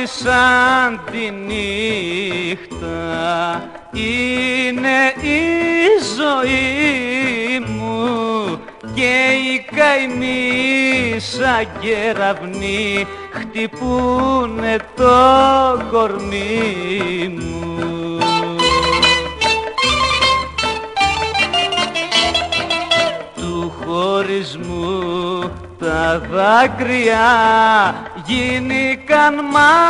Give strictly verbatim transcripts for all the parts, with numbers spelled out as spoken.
σαν τη νύχτα είναι η ζωή μου και οι καημοί σαν κεραυνοί χτυπούνε το κορμί μου. Του χωρισμού τα δάκρυα γίνηκαν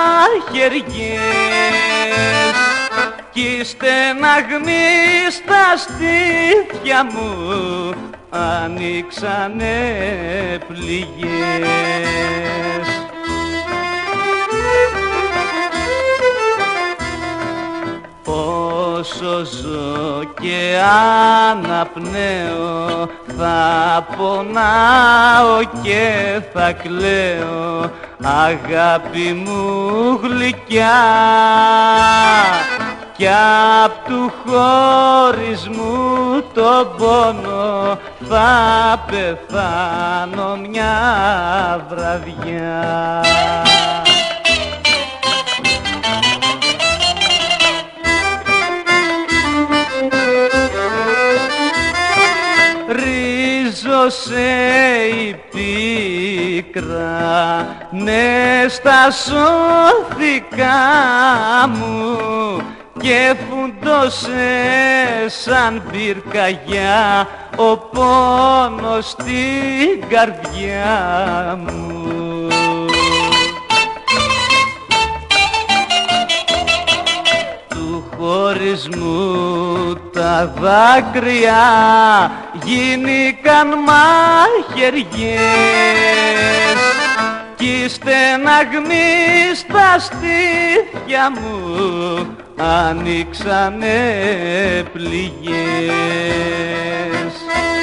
μαχαιριές κι οι στεναγμοί στα στήθια μου ανοίξανε πληγές. Όσο ζω και αναπνέω θα πονάω και θα κλαίω, αγάπη μου γλυκιά, κι απ' του χωρισμού τον πόνο θα πεθάνω μια βραδιά. Ρίζωσε η πίκρα ναι στα σώθηκα μου και φουντώσε σαν πυρκαγιά ο πόνος στην καρδιά μου. Του χωρισμού τα δάκρυα γίνηκαν μαχαιριές κι οι στεναγμοί στα στήθια μου ανοίξανε πληγές.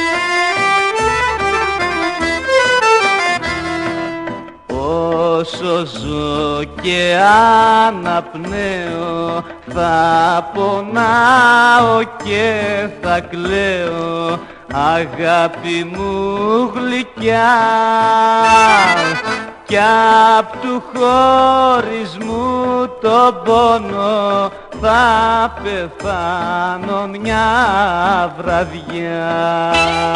Όσο ζω και αναπνέω θα πονάω και θα κλαίω, αγάπη μου γλυκιά, κι απ' του χωρισμού τον πόνο θα πεθάνω μια βραδιά.